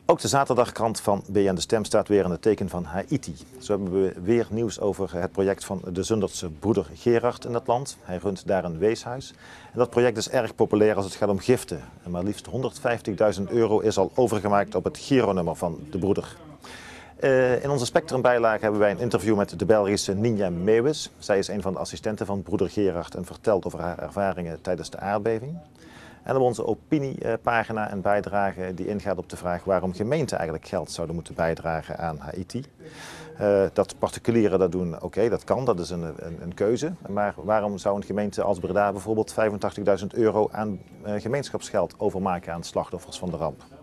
Ook de zaterdagkrant van BN De Stem staat weer in het teken van Haïti. Zo hebben we weer nieuws over het project van de Zundertse broeder Gerard in dat land. Hij runt daar een weeshuis. En dat project is erg populair als het gaat om giften. En maar liefst €150.000 is al overgemaakt op het Giro-nummer van de broeder. In onze Spectrum-bijlage hebben wij een interview met de Belgische Ninja Meeuwis. Zij is een van de assistenten van broeder Gerard en vertelt over haar ervaringen tijdens de aardbeving. En op onze opiniepagina een bijdrage die ingaat op de vraag waarom gemeenten eigenlijk geld zouden moeten bijdragen aan Haïti. Dat particulieren dat doen, oké, dat kan, dat is een keuze. Maar waarom zou een gemeente als Breda bijvoorbeeld €85.000 aan gemeenschapsgeld overmaken aan slachtoffers van de ramp?